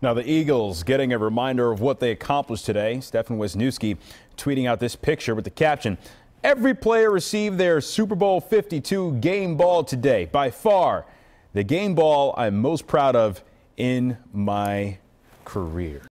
Now the Eagles getting a reminder of what they accomplished today. Stefen Wisniewski tweeting out this picture with the caption, "Every player received their Super Bowl 52 game ball today. By far, the game ball I'm most proud of in my career."